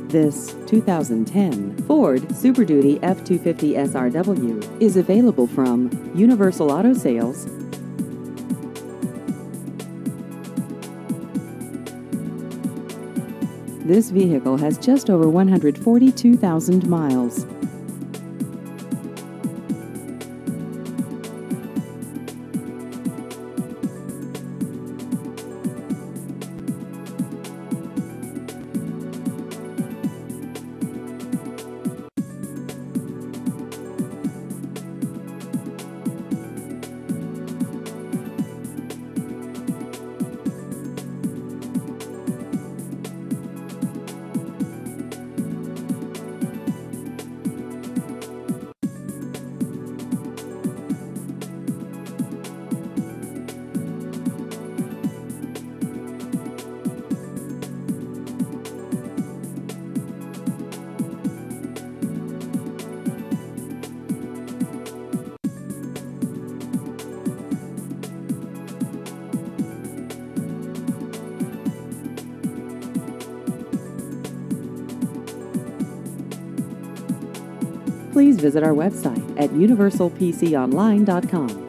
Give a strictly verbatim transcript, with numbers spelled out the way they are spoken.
This two thousand ten Ford Super Duty F two fifty S R W is available from Universal Auto Sales. This vehicle has just over one hundred forty-two thousand miles. Please visit our website at universal p c online dot com.